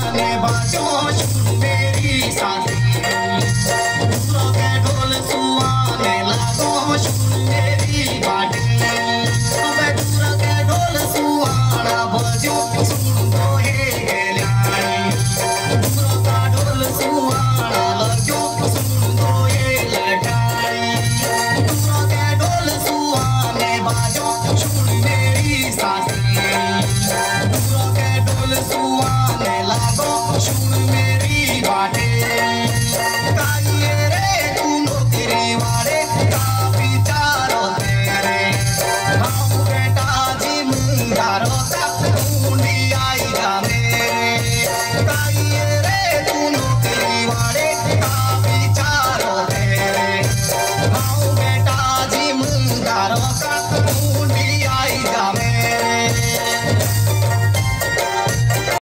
सुहाने बाजो सुन मेरी साथी दूरों के ढोल सुहाने लागो सुन मेरी बाटी अबे दूरों के ढोल सुहाना बाजो सुन दो हे गलियानी दूरों का ढोल सुहाना लागो सुन दो हे लटारी दूरों के ढोल सुहाने बाजो सुन मेरी साथी दूरों के ढोल सुहाने लागो सुन मेरी बाटी